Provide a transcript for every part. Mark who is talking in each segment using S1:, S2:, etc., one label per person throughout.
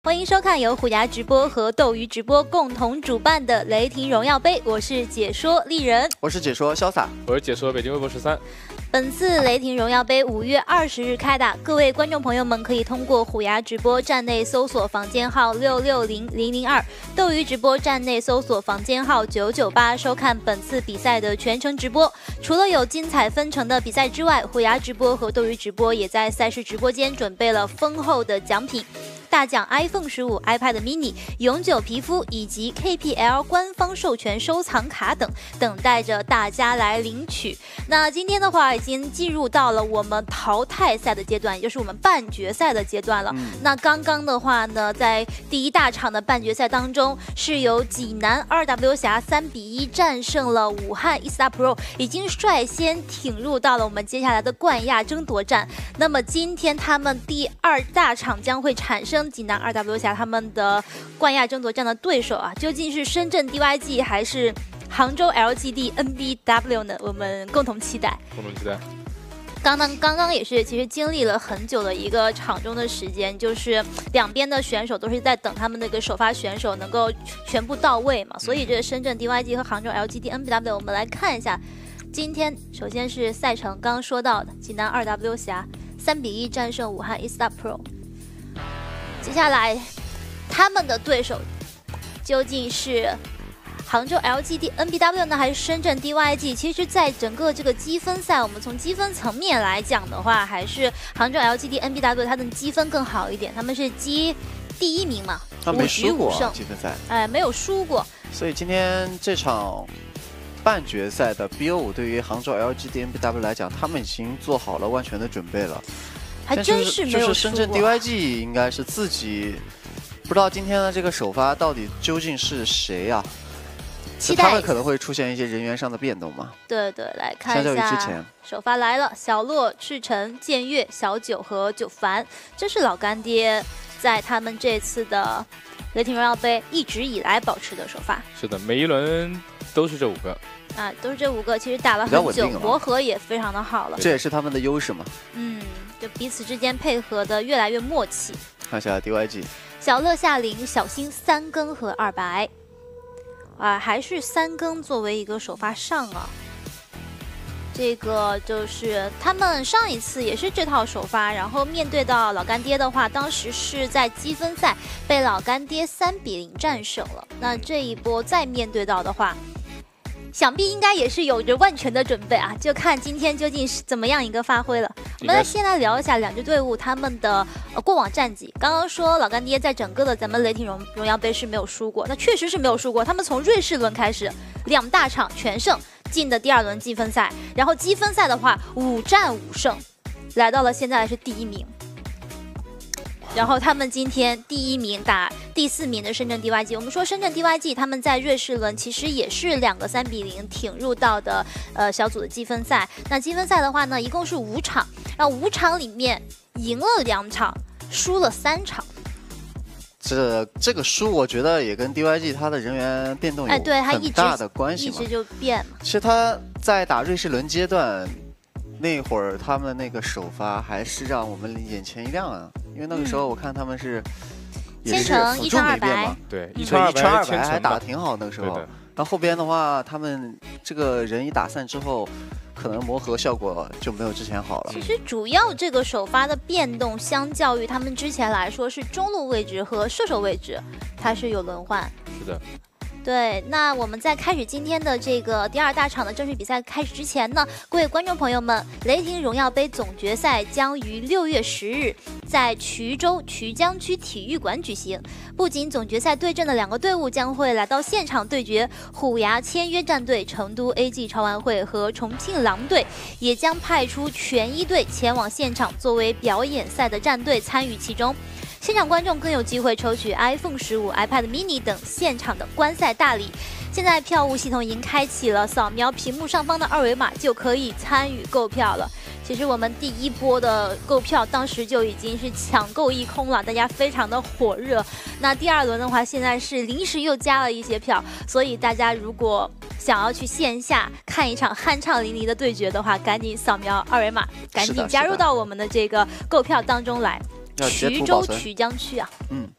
S1: 欢迎收看由虎牙直播和斗鱼直播共同主办的雷霆荣耀杯，我是解说丽人，
S2: 我是解说潇洒，
S3: 我是解说北京微博13。
S1: 本次雷霆荣耀杯5月20日开打，各位观众朋友们可以通过虎牙直播站内搜索房间号660002，斗鱼直播站内搜索房间号998，收看本次比赛的全程直播。除了有精彩纷呈的比赛之外，虎牙直播和斗鱼直播也在赛事直播间准备了丰厚的奖品。大奖 iPhone 15、iPad mini、永久皮肤以及 KPL 官方授权收藏卡等，等待着大家来领取。那今天的话，已经进入到了我们淘汰赛的阶段，也就是我们半决赛的阶段了。那刚刚的话呢，在第一大场的半决赛当中，是由济南 2W 侠3比1战胜了武汉 eStar Pro， 已经率先挺入到了我们接下来的冠亚争夺战。那么今天他们第二大场将会产生济南 2W 侠他们的冠亚争夺战的对手啊，究竟是深圳 DYG 还是杭州 LGD NBW 呢？我们共同期待。刚刚也是，其实经历了很久的一个场中的时间，就是两边的选手都是在等他们那个首发选手能够全部到位嘛，所以这深圳 DYG 和杭州 LGD NBW， 我们来看一下今天首先是赛程，刚刚说到的济南 2W 侠3比1战胜武汉 eStar Pro。接下来，他们的对手究竟是杭州 LGD NBW 呢，还是深圳 DYG？ 其实，在整个这个积分赛，我们从积分层面来讲的话，还是杭州 LGD NBW 它的积分更好一点，他们是积第1名嘛，
S2: 没输过
S1: 5局5胜
S2: 积分赛，
S1: 哎，没有输过。
S2: 所以今天这场半决赛的 BO5对于杭州 LGD NBW 来讲，他们已经做好了万全的准备了。
S1: 还真是没有输过。
S2: 就是深圳 DYG 应该是自己不知道今天的这个首发到底究竟是谁啊？
S1: 期待
S2: 他们可能会出现一些人员上的变动嘛？
S1: 对，来看一
S2: 相较于之
S1: 下
S2: 前，
S1: 首发来了，小洛、赤橙、剑月、小九和九凡，这是老干爹在他们这次的雷霆荣耀杯一直以来保持的首发。
S3: 是的，每一轮都是这5个。
S1: 啊，都是这5个，其实打了很久，磨合也非常的好了。
S2: 这也是他们的优势嘛。
S1: 就彼此之间配合的越来越默契。
S2: 看一下 DYG，
S1: 小乐夏琳、小新3更和2白，还是3更作为一个首发上啊。这个就是他们上一次也是这套首发，然后面对到老干爹的话，当时是在积分赛被老干爹3比0战胜了。那这一波再面对到的话，想必应该也是有着万全的准备啊，就看今天究竟是怎么样一个发挥了。我们先来聊一下两支队伍他们的过往战绩。刚刚说老干爹在整个的咱们雷霆荣耀杯是没有输过，那确实是没有输过。他们从瑞士轮开始，2大场全胜，进的第2轮积分赛，然后积分赛的话5战5胜，来到了现在是第1名。然后他们今天第1名打第4名的深圳 DYG， 我们说深圳 DYG 他们在瑞士轮其实也是2个3比0挺入到的小组的积分赛。那积分赛的话呢，一共是5场，然后5场里面赢了2场，输了3场。
S2: 这个输，我觉得也跟 DYG 它的人员变动有很大的关系嘛。
S1: 一直就变嘛。
S2: 其实他在打瑞士轮阶段那会儿，他们那个首发还是让我们眼前一亮啊。因为那个时候我看他们是
S1: 千城一传2白嘛，
S3: 对，
S2: 一传2白还打得
S3: 挺
S2: 挺好那个时候。然后后边的话，他们这个人一打散之后，可能磨合效果就没有之前好了。
S1: 其实主要这个首发的变动，相较于他们之前来说，是中路位置和射手位置，它是有轮换。
S3: 是的。
S1: 对，那我们在开始今天的这个第2大场的正式比赛开始之前呢，各位观众朋友们，雷霆荣耀杯总决赛将于6月10日在衢州衢江区体育馆举行。不仅总决赛对阵的2个队伍将会来到现场对决，虎牙签约战队成都 AG 超玩会和重庆狼队也将派出全1队前往现场作为表演赛的战队参与其中。现场观众更有机会抽取 iPhone 15、iPad mini 等现场的观赛大礼。现在票务系统已经开启了，扫描屏幕上方的2维码就可以参与购票了。其实我们第1波的购票当时就已经是抢购一空了，大家非常的火热。那第2轮的话，现在是临时又加了一些票，所以大家如果想要去线下看一场酣畅淋漓的对决的话，赶紧扫描2维码，赶紧加入到我们的这个购票当中来。衢州衢江区啊，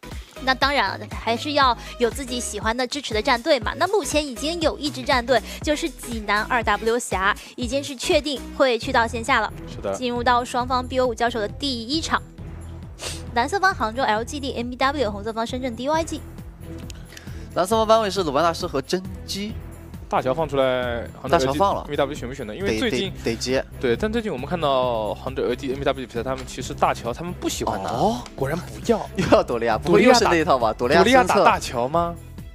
S1: 那当然还是要有自己喜欢的支持的战队嘛。那目前已经有一支战队，就是济南2W 侠，已经是确定会去到线下了。
S3: 是的，
S1: 进入到双方 BO5交手的第一场。蓝色方杭州 LGD MBW， 红色方深圳 DYG。
S2: 蓝色方班位是鲁班大师和真机。
S3: 大乔放出来，
S2: 大乔放了
S3: MBW 选不选呢？因为最近
S2: 得接。
S3: 对，但最近我们看到杭州 LGD MBW 比赛，他们其实大乔他们不喜欢拿。
S2: 哦，
S3: 果然不要，
S2: 又要朵利亚，不会又是那一套吧？朵利亚
S3: 打大乔吗？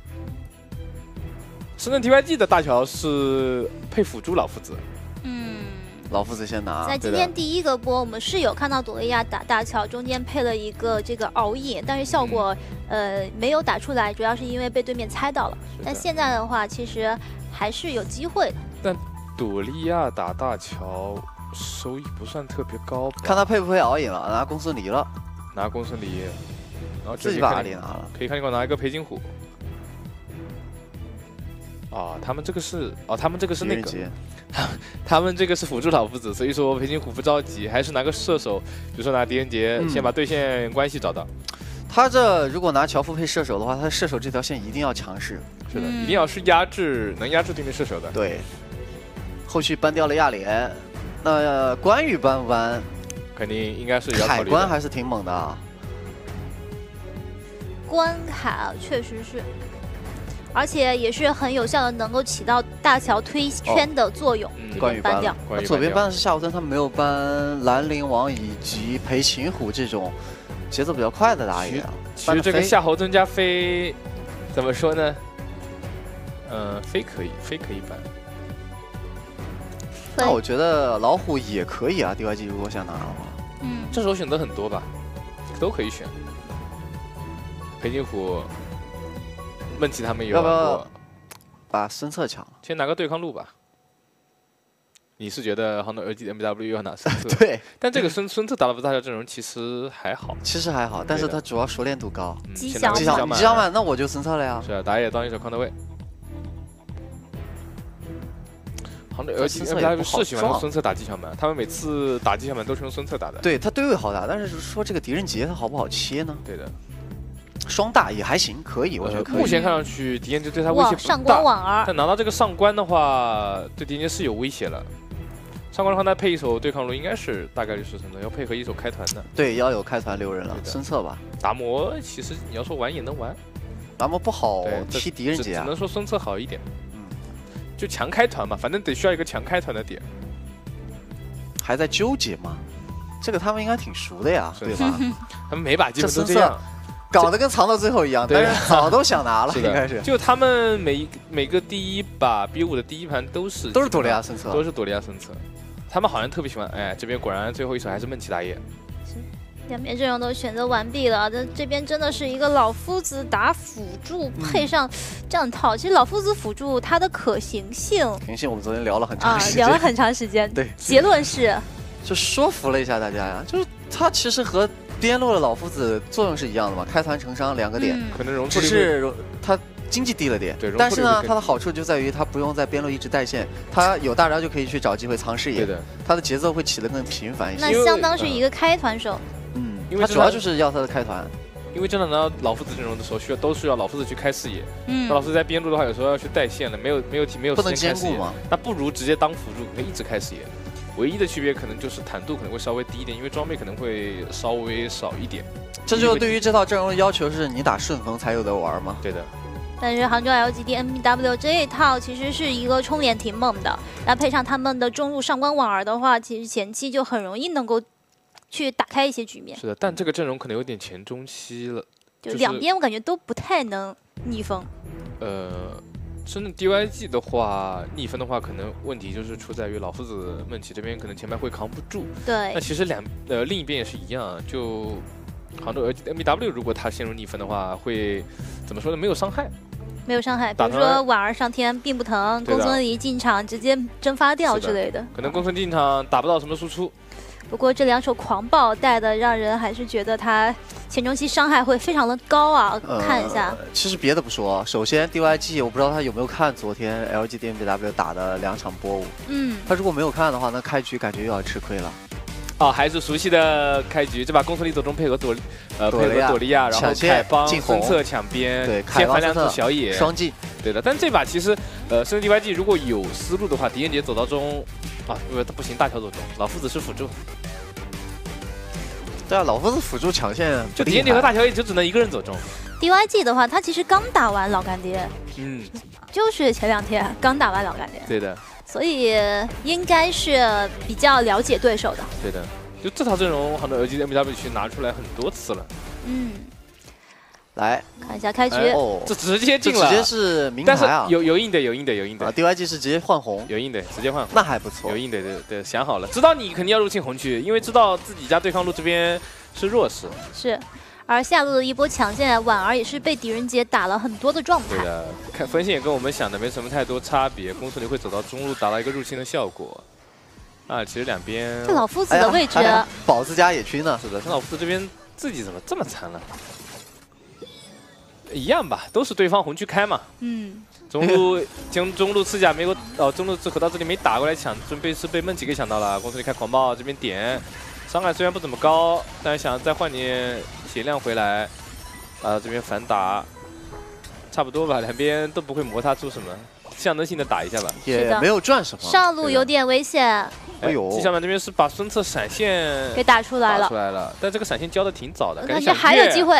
S3: 深圳 DYG 的大乔是配辅助老夫子。
S2: 老夫子先拿。
S1: 在今天第一个波，我们是有看到朵利亚打大乔，中间配了一个这个熬夜，但是效果没有打出来，主要是因为被对面猜到了。但现在的话，其实还是有机会的。
S3: 但朵利亚打大乔收益不算特别高吧？
S2: 看他配不配熬夜了，拿公孙离了，
S3: 拿公孙离，然后
S2: 自己把阿里拿了，
S3: 可以看你给我拿一个裴金虎。啊，他们这个是他们这个是那个。他们这个是辅助老夫子，所以说裴金虎不着急，还是拿个射手，比如说拿狄仁杰，先把对线关系找到。
S2: 他这如果拿乔夫配射手的话，他射手这条线一定要强势。
S3: 是的，一定要是压制，能压制对面射手的。
S2: 对。后续搬掉了亚联，那关羽搬不搬？
S3: 肯定应该是要考虑的。
S2: 海关还是挺猛的啊。
S1: 关卡确实是。而且也是很有效的，能够起到大乔推圈的作用。
S2: 关羽搬掉，左边搬的是夏侯惇，他没有搬兰陵王以及裴擒虎这种节奏比较快的打野。
S3: 其实这个夏侯惇加飞，怎么说呢？飞可以搬。
S2: 那我觉得老虎也可以啊 ，DYG 如果想拿的话。
S3: 这时候选择很多吧，都可以选。裴擒虎。梦琪他们有
S2: 要不要把孙策抢了？
S3: 先拿个对抗路吧。你是觉得杭州 LGD MBW 要拿孙策？
S2: 对，
S3: 但这个孙策打了不大乔阵容其实还好，
S2: 但是他主要熟练度高。
S1: 吉祥
S2: 满，那我就孙策了呀。
S3: 是啊，打野当一手康德卫。杭州 LGD MBW 是喜欢用孙策打吉祥满，他们每次打吉祥满都是用孙策打的。
S2: 对他对位好打，但是说这个狄仁杰他好不好切呢？
S3: 对的。
S2: 双大也还行，可以，我觉得可以。
S3: 目前看上去狄仁杰对他威胁不大。
S1: 上官婉儿，
S3: 但拿到这个上官的话，对狄仁杰是有威胁了。上官的话，再配一手对抗路，应该是大概率是成的，要配合一手开团的。
S2: 对，要有开团留人了，孙策吧。
S3: 达摩其实你要说玩也能玩，
S2: 达摩不好踢狄仁杰啊，
S3: 只能说孙策好一点。就强开团嘛，反正得需要一个强开团的点。
S2: 还在纠结吗？这个他们应该挺熟的呀，对吧？
S3: 他们每把基本都这样。
S2: 搞得跟藏到最后一样，但是早都想拿了，应该是。
S3: 就他们每个第一把 BO5的第一盘都是
S2: 朵利亚孙策，
S3: 都是朵利亚孙策。他们好像特别喜欢，哎，这边果然最后一手还是梦琪打野。
S1: 两边阵容都选择完毕了，这边真的是一个老夫子打辅助，配上战套。其实老夫子辅助它的可行性
S2: 我们昨天聊了很长时间，
S1: 聊了很长时间。
S2: 对，
S1: 结论是，
S2: 就说服了一下大家呀，就是他其实和边路的老夫子作用是一样的嘛，开团成伤2个点，
S3: 可能容错
S2: 率是他经济低了点，
S3: 对，
S2: 但是呢，它的好处就在于它不用在边路一直带线，它有大招就可以去找机会藏视野，
S3: 对的，
S2: 它的节奏会起得更频繁一些。
S1: 那相当是一个开团手，
S2: 因为主要就是要他的开团。
S3: 因为真的拿到老夫子阵容的时候，都需要老夫子去开视野。那老夫子在边路的话，有时候要去带线了，没有
S2: 不能兼顾嘛，
S3: 那不如直接当辅助，可以一直开视野。唯一的区别可能就是坦度可能会稍微低一点，因为装备可能会稍微少一点。
S2: 这就对于这套阵容的要求是你打顺风才有的玩吗？
S3: 对的。
S1: 但是杭州 LGD MBW 这一套其实是一个冲脸挺猛的，然后配上他们的中路上官婉儿的话，其实前期就很容易能够去打开一些局面。
S3: 是的，但这个阵容可能有点前中期了，
S1: 就两边我感觉都不太能逆风。
S3: 深圳 DYG 的话，逆风的话，可能问题就是出在于老夫子梦琪这边可能前排会扛不住。
S1: 对。
S3: 那其实另一边也是一样，就杭州 MBW 如果他陷入逆风的话，会怎么说呢？没有伤害。没有伤害，比如说婉儿上天并不疼，公孙离进场直接蒸发掉之类的。可能公孙进场打不到什么输出。不过这2手狂暴带的让人还是觉得他前中期伤害会非常的高啊！看一下，其实别的不说，首先 DYG 我不知道他有没有看昨天 LGD MBW 打的2场波舞，他如果没有看的话，那开局感觉又要吃亏了。 哦，还是熟悉的开局，这把公孙离走中配合朵利亚，然后凯邦孙策抢边，
S2: 对，
S3: 先反两组小野
S2: 双进，
S3: 对的。但这把其实深圳 DYG 如果有思路的话，狄仁杰走到中啊，不行，大乔走中，老夫子是辅助。
S2: 对啊，老夫子辅助抢线，
S3: 就狄仁杰和大乔也就只能一个人走中。
S1: DYG 的话，他其实刚打完老干爹，就是前2天刚打完老干爹，
S3: 对的。
S1: 所以应该是比较了解对手的。对
S3: 的，就这套阵容，好多 LG MW 区拿出来很多次了。
S2: 来
S1: 看一下开局，
S3: 这直接进了，
S2: 直接是明牌啊！
S3: 有硬的。
S2: DYG 是直接换红，
S3: 有硬的，直接换红，
S2: 那还不错。
S3: 有硬的，对，想好了，知道你肯定要入侵红区，因为知道自己家对抗路这边是弱势。
S1: 是。而下路的一波抢线，婉儿也是被狄仁杰打了很多的状态。
S3: 对的，看分线也跟我们想的没什么太多差别。公孙离会走到中路，达到一个入侵的效果。啊，其实两边
S1: 这老夫子的位置，
S2: 宝自家野区呢？
S3: 是的，这老夫子这边自己怎么这么残了？一样吧，都是对方红区开嘛。中路将中路刺甲没有中路刺口到这里没打过来抢，准备是被梦奇给抢到了。公孙离开狂暴这边点。伤害虽然不怎么高，但是想再换点血量回来，这边反打，差不多吧，两边都不会摩擦出什么，象征性的打一下吧，
S2: 也没有赚什么。
S1: 上路有点危险。
S2: 哎呦，
S3: 季小满这边是把孙策闪现
S1: 给打出来了，
S3: 但这个闪现交的挺早的，感
S1: 觉还有机会。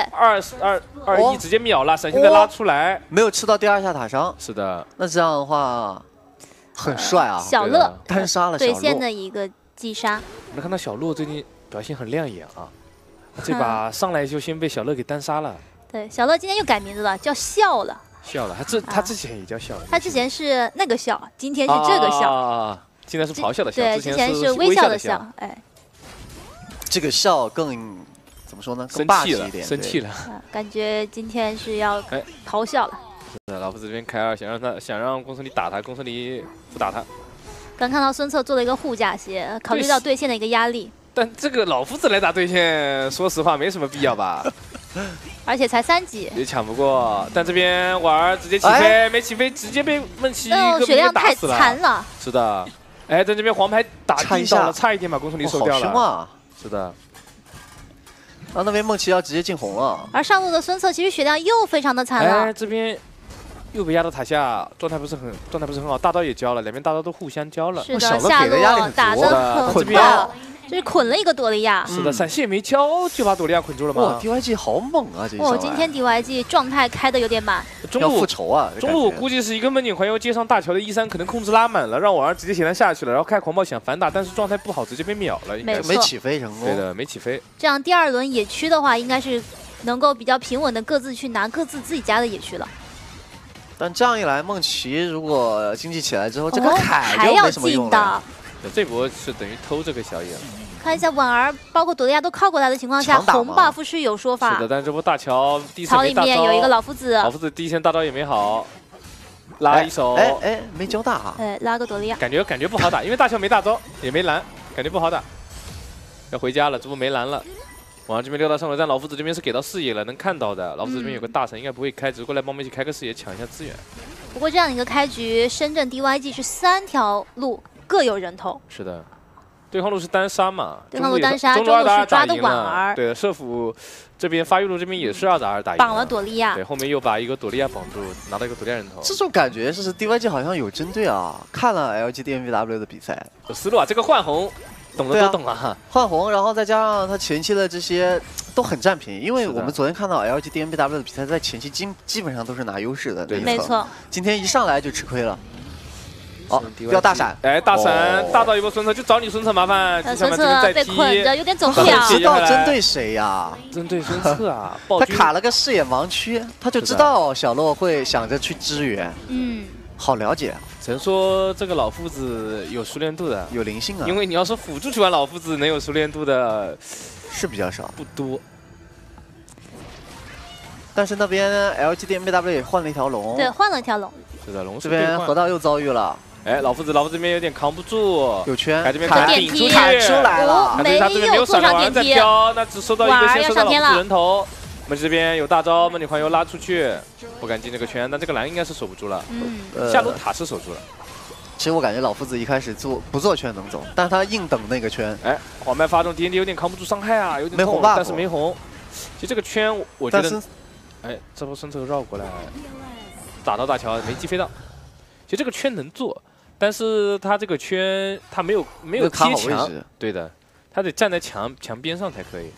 S3: 2-1直接秒了，闪现再拉出来，
S2: 没有吃到第2下塔伤。
S3: 是的，
S2: 那这样的话很帅啊，
S1: 小乐
S2: 单杀了小乐，
S1: 对线的一个击杀。
S3: 我们看到小洛最近表现很亮眼啊，这把上来就先被小乐给单杀了。
S1: 对，小乐今天又改名字了，叫笑了。
S3: 笑了，他之前也叫笑了。
S1: 他之前是那个笑，今天是这个笑。
S3: 现在是咆哮的笑，
S1: 对，之前是微笑的笑。哎，
S2: 这个笑更怎么说呢？更霸气一点，
S3: 生气了。
S1: 感觉今天是要咆哮了。
S3: 是的，老夫子这边开2，想让公孙离打他，公孙离不打他。
S1: 刚看到孙策做了一个护甲鞋，考虑到对线的一个压力。
S3: 但这个老夫子来打对线，说实话没什么必要吧。
S1: 而且才3级，
S3: 也抢不过。但这边婉儿直接起飞，没起飞，直接被梦奇
S1: 血量太残了。
S3: 是的，哎，在这边黄牌打定到了，差一点把公孙离收掉了。
S2: 好凶啊！
S3: 是的。
S2: 那边梦奇要直接进红了。
S1: 而上路的孙策其实血量又非常的残了。
S3: 哎，这边又被压到塔下，状态不是很好。大刀也交了，两边大刀都互相交了。
S1: 是的，下路打得很快。这是捆了一个朵利亚，
S3: 是的，闪现没交就把朵利亚捆住了吗？
S2: 哇 ，DYG 好猛啊！这
S1: 今天 DYG 状态开的有点满，
S2: 要复仇啊！
S3: 中路我估计是一个梦境环游接上大乔的1-3，可能控制拉满了，让婉儿直接血量下去了，然后开狂暴想反打，但是状态不好，直接被秒了，
S2: 没起飞成功。
S3: 对的，没起飞。
S1: 这样第2轮野区的话，应该是能够比较平稳的各自去拿各自己家的野区了。
S2: 但这样一来，梦奇如果经济起来之后，这个凯
S1: 还要进的。
S3: 这波是等于偷这个小野。
S1: 看一下婉儿，包括朵利亚都靠过来的情况下，红 buff 是有说法。
S3: 是的，但是这波大乔第一层
S1: 草里面有一个老夫子，
S3: 老夫子第1线大招也没好，拉一手，
S2: 没交大啊，
S1: 拉个朵利亚，
S3: 感觉不好打，因为大乔没大招也没蓝，感觉不好打，要回家了，这波没蓝了。婉儿这边溜到上路，但老夫子这边是给到视野了，能看到的。老夫子这边有个大神，应该不会开，只是过来帮我们一起开个视野，抢一下资源。
S1: 不过这样一个开局，深圳 DYG 是3条路各有人头。
S3: 是的。对方路是单杀嘛？
S1: 对方路单杀，中路是抓的婉儿。
S3: 对，社府这边发育路这边也是2打2打赢。
S1: 绑了朵利亚。
S3: 对，后面又把一个朵利亚绑住，拿到一个朵利亚人头。
S2: 这种感觉是 DYG 好像有针对啊，看了 LGD MVW 的比赛，
S3: 有思路啊。这个换红，懂的都懂啊。
S2: 换红，然后再加上他前期的这些都很占便宜，因为我们昨天看到 LGD MVW 的比赛，在前期基本上都是拿优势的。
S1: 对，没错。
S2: 今天一上来就吃亏了。哦，要大闪！
S3: 哎，大闪，大到一波孙策，就找你孙策麻烦。
S1: 孙策被捆着，有点走不了。
S2: 知道针对谁呀？
S3: 针对孙策啊！
S2: 他卡了个视野盲区，他就知道小洛会想着去支援。好了解。
S3: 只能说这个老夫子有熟练度的，
S2: 有灵性啊。
S3: 因为你要说辅助去玩老夫子能有熟练度的，
S2: 是比较少，
S3: 不多。
S2: 但是那边 LGD MVW 也换了一条龙。
S1: 对，换了一条龙。
S3: 是的，龙
S2: 这边河道又遭遇了。
S3: 哎，老夫子这边有点扛不住，
S2: 有圈，
S3: 这边
S1: 顶出
S2: 来了，
S1: 没有坐上电梯，
S3: 那只收到一个先收到老夫子人头。梦奇这边有大招，梦里环游拉出去，不敢进这个圈，但这个蓝应该是守不住了。下路塔是守住了。
S2: 其实我感觉老夫子一开始不做圈能走，但是他硬等那个圈。
S3: 哎，黄麦发动 DND 有点扛不住伤害啊，有点
S2: 没红 buff，
S3: 但是没红。其实这个圈我觉得，哎，这波孙策绕过来，打到大桥没击飞到。其实这个圈能做，但是他这个圈他没有贴墙，对的，他得站在墙边上才可以。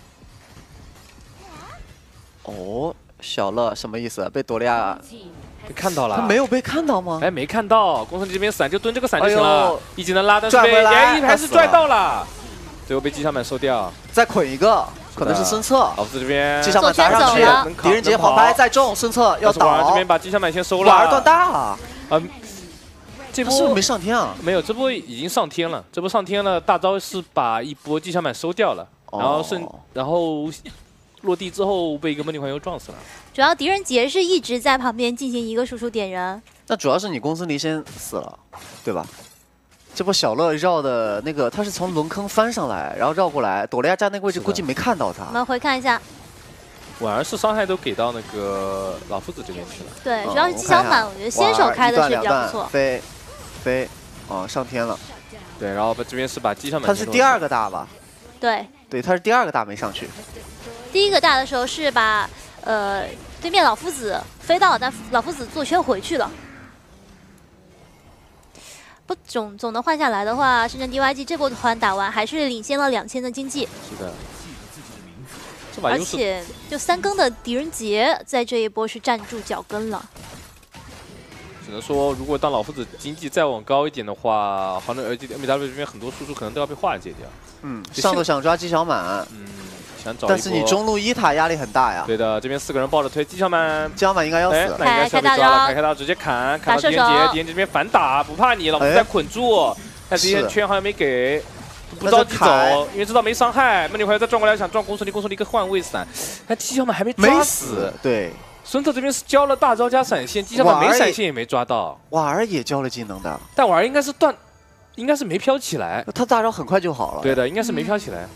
S2: 哦，小乐什么意思？被朵利亚
S3: 被看到了？
S2: 他没有被看到吗？
S3: 哎，没看到。公孙离这边闪就蹲这个闪就行了，一技能拉，但是被还是拽到了，最后被击小满收掉。
S2: 再捆一个，可能是孙策。
S3: 老夫子这边
S2: 击小满砸上去，狄仁杰黄牌再中，孙策要倒。
S3: 婉儿这边把击小满先收了。
S2: 婉儿断大。
S3: 这波
S2: 是不是没上天啊？
S3: 没有，这波已经上天了。这波上天了，大招是把一波击小满收掉了，然后落地之后被一个梦境环游撞死了。
S1: 主要狄仁杰是一直在旁边进行一个输出点人。
S2: 那主要是你公孙离先死了，对吧？这波小乐绕的那个，他是从轮坑翻上来，然后绕过来，朵利亚站那个位置估计没看到他。
S1: 我们回看一下。
S3: 婉儿是伤害都给到那个老夫子这边去了。
S1: 对，主要是击小满，我觉得先手开的是比较不错。
S2: 飞，上天了。
S3: 对，然后这边是把击小满。
S2: 他是第二个大吧？
S1: 对，
S2: 他是第二个大没上去。
S1: 第一个大的时候是把对面老夫子飞到了，但老夫子做圈回去了。不总的换下来的话，深圳 DYG 这波团打完还是领先了2000的经济。
S3: 是的。
S1: 而且就3更的狄仁杰在这一波是站住脚跟了。
S3: 只能说，如果当老夫子经济再往高一点的话，好像MW 这边很多输出可能都要被化解掉。
S2: 上路想抓击小满，
S3: 想找。
S2: 但是你中路1塔压力很大呀。
S3: 对的，这边4个人抱着推击小满，
S2: 击小满应该要死。
S3: 那应该是要被抓了，开大招直接砍到狄仁杰，狄仁杰这边反打，不怕你，老夫子在捆住，但这边圈好像没给。不着急走，因为知道没伤害。梦境环游再转过来想撞公孙离，公孙离一个换位闪，但击小满还没抓死。
S2: 对，
S3: 孙策这边是交了大招加闪现，击小满没闪现也没抓到。
S2: 婉儿也交了技能的，
S3: 但婉儿应该是没飘起来。
S2: 他大招很快就好了。
S3: 对的，应该是没飘起来。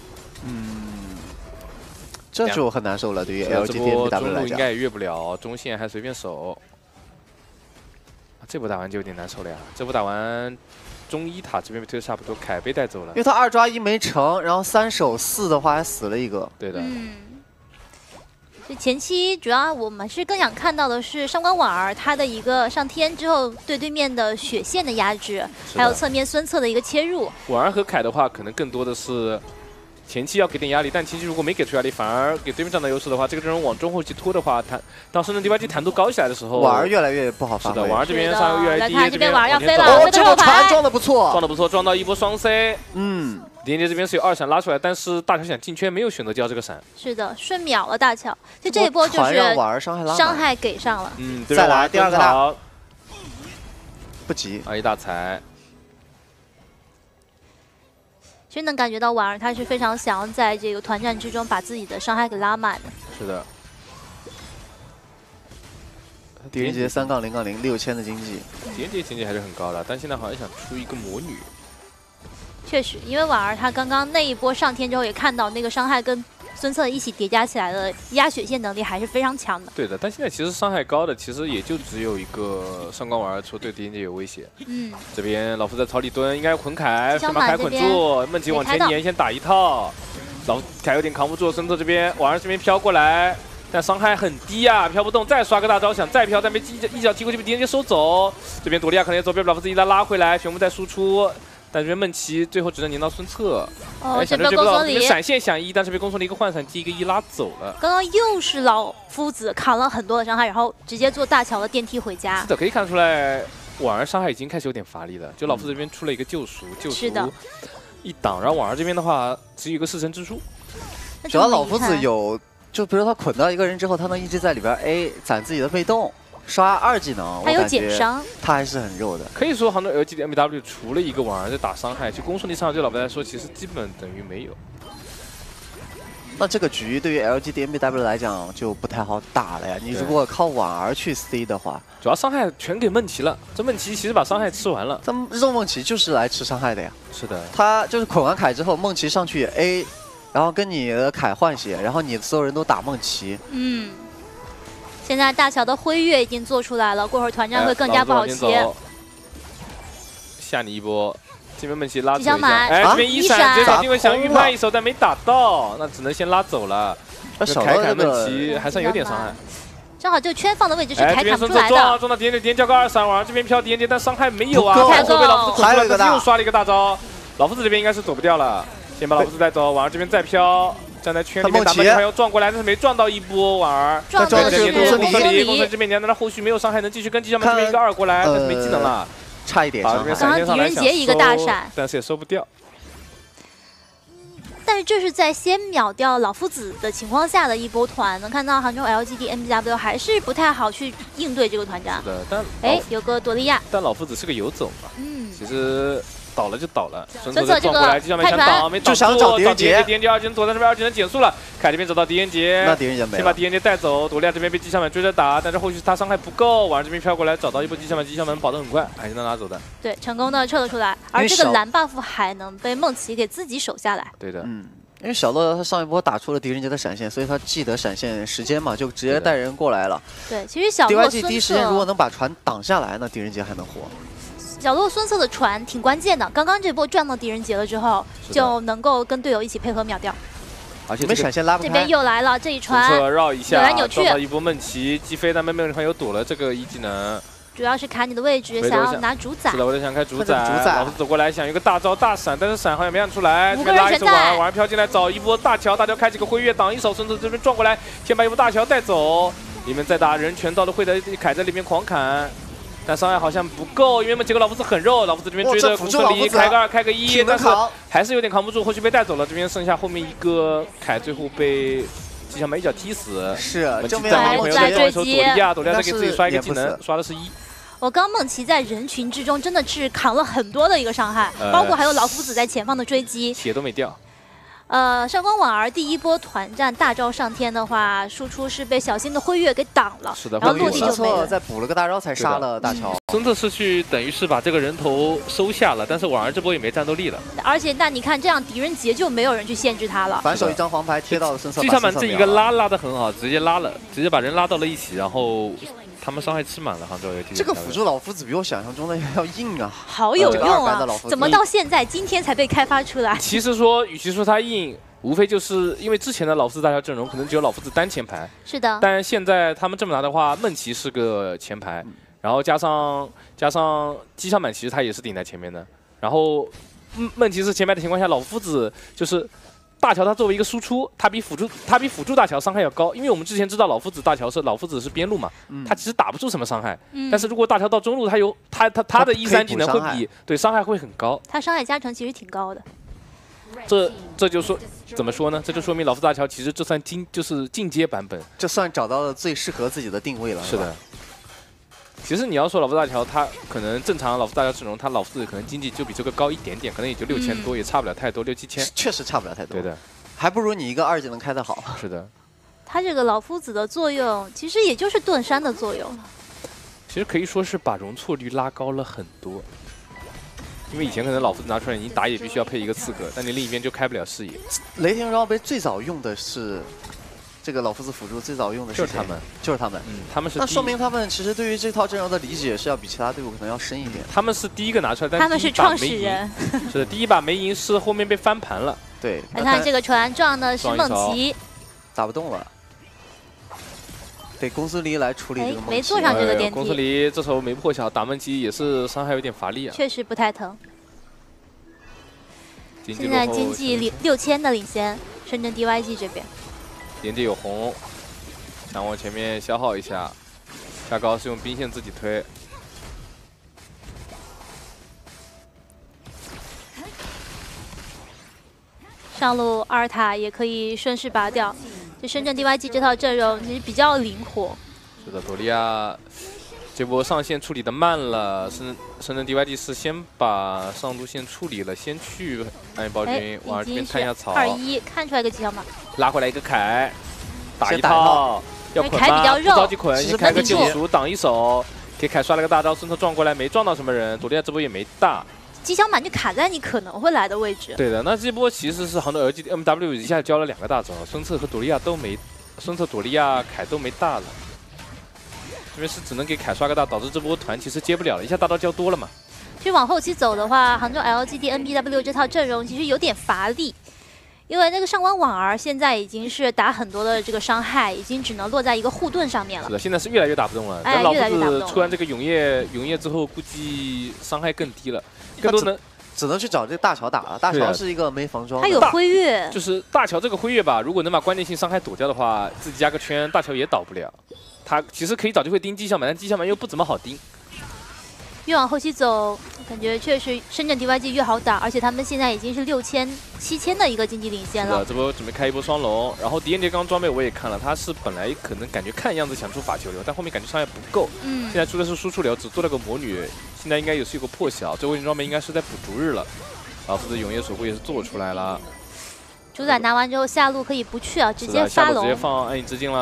S2: 这就很难受了，对于 LGD
S3: 中路应该也越不了，中线还随便守。这波打完就有点难受了呀，这波打完。中1塔这边被推的差不多，凯被带走了，
S2: 因为他2抓1没成，然后3守4的话还死了一个。
S3: 对的。
S1: 这前期主要我们是更想看到的是上官婉儿他的一个上天之后对面的血线的压制，还有侧面孙策的一个切入。
S3: 婉儿和凯的话，可能更多的是前期要给点压力，但前期如果没给出压力，反而给对面占到优势的话，这个阵容往中后期拖的话，当深圳 DYG 坦度高起来的时候，
S2: 婉儿越来越不好发挥。
S3: 是的，婉儿这边上越来越低，
S1: 这边婉儿要飞了，
S2: 这个船撞的不错，
S3: 撞到一波双 C。狄仁杰这边是有2闪拉出来，但是大乔想进圈没有选择交这个闪。
S1: 是的，瞬秒了大乔，就这一波就是
S2: 婉儿伤害
S1: 给上了。
S2: 再来第2个大，不急
S3: 啊，一大财。
S1: 其实能感觉到婉儿他是非常想要在这个团战之中把自己的伤害给拉满的。
S3: 是的。
S2: 狄仁杰3-0-0，6000的经济。
S3: 狄仁杰经济还是很高的，但现在好像想出一个魔女。
S1: 确实，因为婉儿他刚刚那一波上天之后，也看到那个伤害跟孙策一起叠加起来的压血线能力还是非常强的。
S3: 对的，但现在其实伤害高的其实也就只有一个上官婉儿，说对狄仁杰有威胁。这边老夫在草里蹲，应该捆凯，先把凯捆住，梦琪往前撵，先打一套。老凯有点扛不住，孙策这边婉儿这边飘过来，但伤害很低啊，飘不动，再刷个大招想再飘，但被一脚踢过去被狄仁杰收走。这边朵利亚可能也走不了，老夫自己拉回来，全部在输出。但这边梦琪最后只能粘到孙策。
S1: 这边公孙离
S3: 闪现想但是被公孙离一个换闪击一个1拉走了。
S1: 刚刚又是老夫子扛了很多的伤害，然后直接坐大乔的电梯回家。
S3: 是的，可以看出来婉儿伤害已经开始有点乏力了。就老夫子这边出了一个救赎一挡，然后婉儿这边的话只有一个弑神之术。
S2: 主要老夫子有，就比如他捆到一个人之后，他能一直在里边 A 攒自己的被动。刷2技能，
S1: 还有减伤，
S2: 他还是很肉的。
S3: 可以说，杭州 LGD MW 除了一个婉儿在打伤害，就公孙离上对老白来说，其实基本等于没有。
S2: 那这个局对于 LGD MW 来讲就不太好打了呀。你如果靠婉儿去 C 的话，
S3: 主要伤害全给梦琪了。这梦琪其实把伤害吃完了。
S2: 这肉梦琪就是来吃伤害的呀。
S3: 是的，
S2: 他就是捆完凯之后，梦琪上去 A， 然后跟你的凯换血，然后你所有人都打梦琪。
S1: 现在大乔的辉月已经做出来了，过会儿团战会更加不好切。
S3: 吓你一波。这边梦琪拉走一下，
S1: 哎，
S3: 这边一闪直接把定位想预判一手，但没打到，那只能先拉走了。凯梦琪还算有点伤害。
S1: 正好这个圈放的位置是凯砍不出来的。
S3: 撞到DNJ， DNJ 交个2闪，往这边飘DNJ，但伤害没有啊。太够，被老夫子走出来，又刷了一个大招。老夫子这边应该是走不掉了，先把老夫子带走，婉儿这边再飘。 站在圈里面打梦琪，还要撞过来，但是没撞到一波婉儿。
S1: 撞到的是公孙离，
S3: 公孙这边娘，但他后续没有伤害，能继续跟纪晓岚这边一个2过来，但是没技能了，
S2: 差一点。
S1: 刚刚狄仁杰一个大闪，
S3: 但是也收不掉。
S1: 但是这是在先秒掉老夫子的情况下的一波团，能看到杭州 LGD MBW 还是不太好去应对这个团战。
S3: 是的，但
S1: 哎，有个朵莉亚，
S3: 但老夫子是个游走嘛，其实。 倒了就倒了，孙策
S1: 这个
S3: 纪晓岚想挡，没挡住，
S2: 就想找狄仁杰
S3: ，DNJ 2技能躲在这边，2技能减速了，凯这边找到狄仁杰，
S2: 那狄仁杰没了，
S3: 先把狄仁杰带走，朵莉亚这边被纪晓岚追着打，但是后续他伤害不够，婉儿这边飘过来找到一波纪晓岚，纪晓岚跑得很快，还是能拿走的。
S1: 对，成功的撤了出来，而这个蓝 buff 还能被梦琪给自己守下来。
S3: 对的，
S2: 因为小乐他上一波打出了狄仁杰的闪现，所以他记得闪现时间嘛，就直接带人过来了。
S1: 对，其实小乐
S2: DYG 第一时间如果能把船挡下来，那狄仁杰还能活。
S1: 小洛孙策的船挺关键的，刚刚这波撞到狄仁杰了之后，就能够跟队友一起配合秒掉。
S3: 而且
S2: 没闪现拉不开。
S1: 这边又来了这一船，
S3: 绕一下，
S1: 扭来扭去，
S3: 撞到一波梦琪击飞，但妹妹团又躲了这个1技能。
S1: 主要是卡你的位置，想要拿主宰。
S3: 是的，我就想开主宰。老夫子走过来想有个大招大闪，但是闪好像没按出来。
S1: 5个人全在，
S3: 婉儿飘进来找一波大乔，大乔开几个辉月挡一手，孙策这边撞过来，先把一波大乔带走。里面再打人全到了会的凯在里面狂砍。 但伤害好像不够，因为结果老夫子很肉，老夫子这边追着公孙离开个2开个1，但是还是有点扛不住，后续被带走了。这边剩下后面一个凯，最后被纪晓岚一脚踢死。
S2: 是，正面
S3: 朋友再追击，朵莉亚再给自己刷一个技能，刷的是1。
S1: 我刚梦琪在人群之中真的是扛了很多的一个伤害，包括还有老夫子在前方的追击，
S3: 血都没掉。
S1: 上官婉儿第一波团战大招上天的话，输出是被小新的辉月给挡了，
S3: 是的，
S1: 然后落地就没了。
S2: 再补了个大招才杀了大乔。
S3: 孙策是去等于是把这个人头收下了，但是婉儿这波也没战斗力了。
S1: 而且那你看这样狄仁杰就没有人去限制他了。
S2: 反手一张黄牌贴到了孙策。
S3: 纪晓岚这一个拉得很好，直接拉了，直接把人拉到了一起，然后。 他们伤害吃满了，杭州有
S2: 这个辅助老夫子比我想象中的要硬啊，
S1: 好有用啊！怎么到现在今天才被开发出来？
S3: 其实说，与其说他硬，无非就是因为之前的老夫子大乔阵容可能只有老夫子单前排，
S1: 是的。
S3: 但现在他们这么拿的话，梦琪是个前排，然后加上纪晓岚，其实他也是顶在前面的。然后梦琪是前排的情况下，老夫子就是。 大乔他作为一个输出，他比辅助大乔伤害要高，因为我们之前知道老夫子大乔是老夫子是边路嘛，他其实打不出什么伤害，但是如果大乔到中路，他的1-3技能会比对伤害会很高，
S1: 他伤害加成其实挺高的。
S3: 这就说怎么说呢？这就说明老夫大乔其实这算就是进阶版本，
S2: 这算找到了最适合自己的定位了。
S3: 是的。 其实你要说老夫大乔，他可能正常老夫大乔阵容，他老夫子可能经济就比这个高一点点，可能也就6000多，也差不了太多，6、7千。
S2: 确实差不了太多。
S3: 对的，
S2: 还不如你一个2技能开得好。
S3: 是的。
S1: 他这个老夫子的作用，其实也就是盾山的作用。
S3: 其实可以说是把容错率拉高了很多。因为以前可能老夫子拿出来，你打野必须要配一个刺客，但你另一边就开不了视野。
S2: 雷霆荣耀杯最早用的是。 这个老夫子辅助最早用的
S3: 就是他们，他们是。
S2: 那说明他们其实对于这套阵容的理解是要比其他队伍可能要深一点。
S3: 他们是第一个拿出来，但
S1: 他们是创始人。
S3: 是的，第一把没赢是后面被翻盘了。
S2: 对，
S1: 来看这个船撞的是梦琪，
S2: 打不动了，得公孙离来处理这个梦琪。
S1: 没坐上这个电梯。
S3: 公孙离这时候没破晓，打梦琪也是伤害有点乏力啊。
S1: 确实不太疼。现在经济6000的领先，深圳 DYG 这边。
S3: 连接有红，想往前面消耗一下，下高是用兵线自己推。
S1: 上路2塔也可以顺势拔掉。这深圳 DYG 这套阵容其实比较灵活。
S3: 是的，朵莉亚这波上线处理的慢了，深圳 DYG 是先把上路线处理了，先去暗影暴君往这边探一下草。
S1: 2-1，看出来个吉祥马，
S3: 拉回来一个凯。 打一套，要捆吗？不着急捆，先开个救赎挡一手，给凯刷了个大招，孙策撞过来没撞到什么人，朵莉亚这波也没大，
S1: 吉祥满就卡在你可能会来的位置。
S3: 对的，那这波其实是杭州 LGD MW 一下交了2个大招，孙策和朵莉亚都没，孙策、朵莉亚、凯都没大了，这边是只能给凯刷个大，导致这波团其实接不了了，一下大招交多了嘛。
S1: 其就往后期走的话，杭州 LGD NBW 这套阵容其实有点乏力。 因为那个上官婉儿现在已经是打很多的这个伤害，已经只能落在一个护盾上面了。
S3: 是的，现在是越来越打不动了。
S1: 哎，越来越打不动。
S3: 出完这个永夜之后，估计伤害更低了，更多能
S2: 只能去找这个大乔打了。大乔是一个没防装，
S1: 他有辉月，
S3: 就是大乔这个辉月吧，如果能把关键性伤害躲掉的话，自己加个圈，大乔也倒不了。他其实可以找机会盯机象板，但机象板又不怎么好盯。
S1: 越往后期走，感觉确实深圳 DYG 越好打，而且他们现在已经是6000、7000的一个经济领先了。
S3: 这波准备开一波双龙，然后狄仁杰刚装备我也看了，他是本来可能感觉看样子想出法球流，但后面感觉伤害不够。现在出的是输出流，只做了个魔女，现在应该也是有个破晓，这位装备应该是在补逐日了。老夫子永夜守护也是做出来了。
S1: 主宰拿完之后下路可以不去啊，直接发龙，
S3: 直接放暗影之镜了。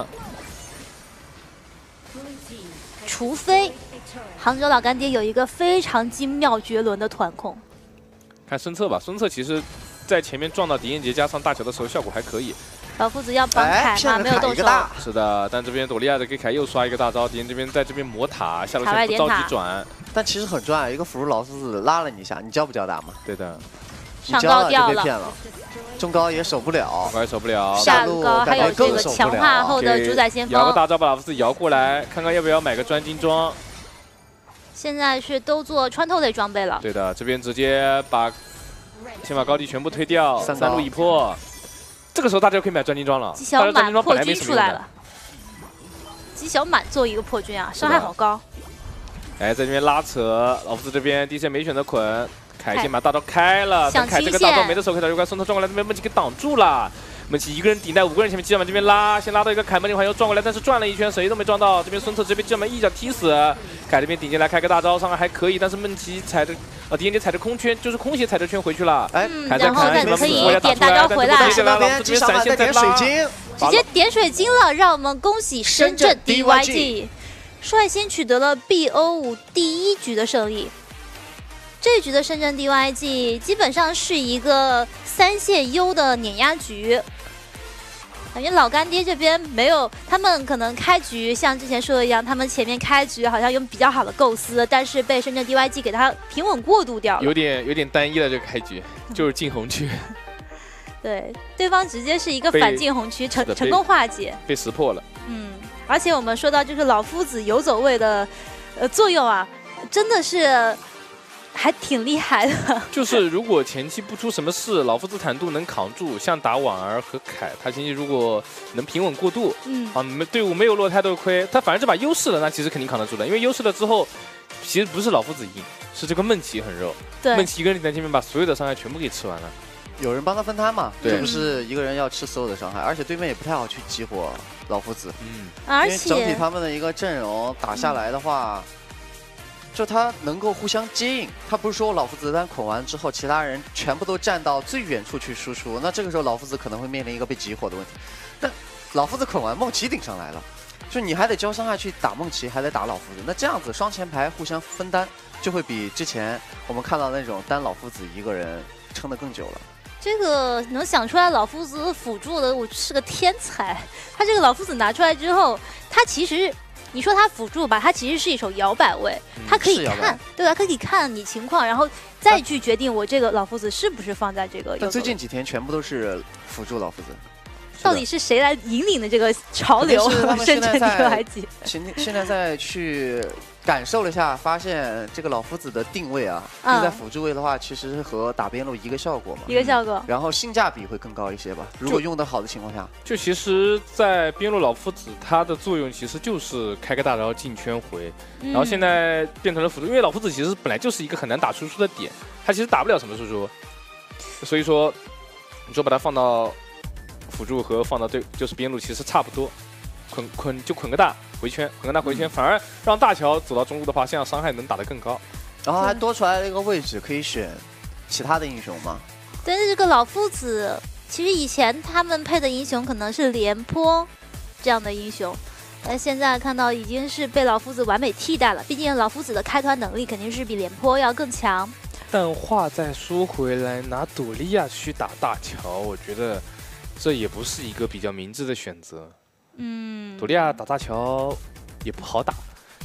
S1: 除非。 杭州老干爹有一个非常精妙绝伦的团控，
S3: 看孙策吧，孙策其实，在前面撞到狄仁杰加上大乔的时候效果还可以。
S1: 老夫子要帮凯吗？没有动手。
S3: 是的，但这边朵利亚的给凯又刷一个大招，敌人这边在这边魔塔，下路线不着急转，
S2: 但其实很赚，一个辅助老夫子拉了你一下，你交不交打嘛？
S3: 对的，
S1: 上高掉了，
S2: 中高也守不了，
S3: 中高也守不了，
S1: 下路高还有这个强化后的主宰先锋，
S3: 摇个大招把老夫子摇过来，看看要不要买个专精装。
S1: 现在是都做穿透类装备了。
S3: 对的，这边直接先把高地全部推掉，三路已破。这个时候大家可以买专精装了。
S1: 姬小满破军出来了。姬小满做一个破军啊，伤害好高。
S3: 哎，在这边拉扯，老夫子这边第一线没选择捆，凯先把大招开了，但凯这个大招没的时候，可以找就快孙策撞过来，这边梦琪给挡住了。 梦琪一个人顶在5个人前面，姬小满这边拉，先拉到一个凯门，那环又撞过来，但是转了一圈，谁都没撞到。这边孙策直接被姬小满一脚踢死，凯这边顶进来开个大招，伤害还可以，但是梦琪踩着狄仁杰踩着空圈，就是空血踩着圈回去了。
S2: 哎，
S1: 然后可以点大招回来，
S2: 姬小满在点水晶，
S1: 直接点水晶了，让我们恭喜深圳 DYG 率先取得了 BO5第1局的胜利。 这局的深圳 DYG 基本上是一个3线优的碾压局，感觉老干爹这边没有，他们可能开局像之前说的一样，他们前面开局好像有比较好的构思，但是被深圳 DYG 给他平稳过渡掉了，
S3: 有点单一了这个开局，就是进红区。
S1: 对，对方直接是一个反进红区，成功化解，
S3: 被识破了。
S1: 而且我们说到就是老夫子游走位的作用啊，真的是。 还挺厉害的，
S3: 就是如果前期不出什么事，老夫子坦度能扛住，像打婉儿和凯，他前期如果能平稳过渡，队伍没有落太多亏，他反而这把优势了，那其实肯定扛得住的，因为优势了之后，其实不是老夫子赢，是这个梦琪很肉，梦琪一个人在前面把所有的伤害全部给吃完了，
S2: 有人帮他分摊嘛，这不是一个人要吃所有的伤害，而且对面也不太好去激活老夫子，
S1: 而且
S2: 整体他们的一个阵容打下来的话。 就他能够互相接应，他不是说老夫子单捆完之后，其他人全部都站到最远处去输出，那这个时候老夫子可能会面临一个被集火的问题。但老夫子捆完，梦琪顶上来了，就你还得交伤害去打梦琪，还得打老夫子，那这样子双前排互相分担，就会比之前我们看到那种单老夫子一个人撑得更久了。
S1: 这个能想出来老夫子辅助的，我是个天才。他这个老夫子拿出来之后，他其实。 你说他辅助吧，他其实是一手摇摆位，他可以看，对吧？可以看你情况，然后再去决定我这个老夫子是不是放在这个。
S2: 但最近几天全部都是辅助老夫子，
S1: 到底是谁来引领的这个潮流？深圳 DYG
S2: 现在再去感受了一下，发现这个老夫子的定位啊，用在辅助位的话，其实和打边路一个效果嘛，
S1: 一个效果。
S2: 然后性价比会更高一些吧，如果用得好的情况下。
S3: 就其实，在边路老夫子它的作用其实就是开个大招进圈回，然后现在变成了辅助，因为老夫子其实本来就是一个很难打输出的点，他其实打不了什么输出，所以说你说把它放到辅助和放到就是边路其实差不多，捆个大回圈，捆个大回圈，反而让大乔走到中路的话，这样伤害能打得更高。
S2: 然后还多出来了一个位置可以选其他的英雄吗？
S1: 但是这个老夫子，其实以前他们配的英雄可能是廉颇这样的英雄，但现在看到已经是被老夫子完美替代了。毕竟老夫子的开团能力肯定是比廉颇要更强。
S3: 但话再说回来，拿朵利亚去打大乔，我觉得这也不是一个比较明智的选择。朵利亚打大乔也不好打，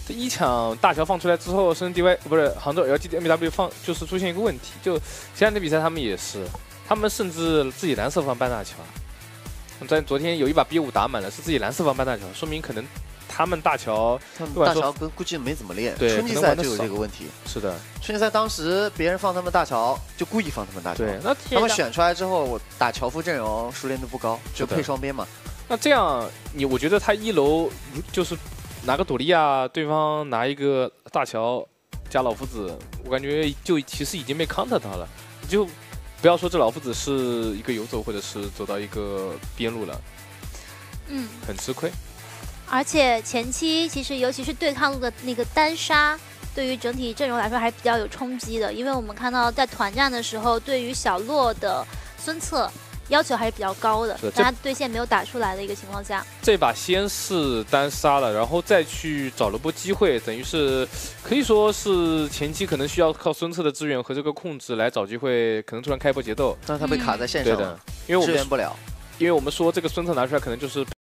S3: 这一场大乔放出来之后，深圳 DY 不是杭州 LGD MW 放就是出现一个问题，就前两天比赛他们也是，他们甚至自己蓝色方搬大乔。在昨天有一把 B5打满了，是自己蓝色方搬大乔，说明可能他们大乔
S2: 估计没怎么练，
S3: 对，
S2: 春季赛就有这个问题。
S3: 是的，
S2: 春季赛当时别人放他们大乔，就故意放他们大乔。
S3: 对，那
S2: 他们选出来之后，我打乔夫阵容熟练度不高，就配双边嘛。
S3: 那这样我觉得他一楼就是拿个朵利亚，对方拿一个大乔加老夫子，我感觉就其实已经被 counter 到了，就。不要说这老夫子是一个游走，或者是走到一个边路了，很吃亏。
S1: 而且前期其实尤其是对抗路的那个单杀，对于整体阵容来说还比较有冲击的，因为我们看到在团战的时候，对于小洛的孙策要求还是比较高的，但他对线没有打出来的一个情况下，
S3: 这把先是单杀了，然后再去找了波机会，等于是可以说是前期可能需要靠孙策的支援和这个控制来找机会，可能突然开波节奏，
S2: 但是他被卡在线上了，
S3: 因为我们
S2: 支援不了，
S3: 因为我们说这个孙策拿出来可能就是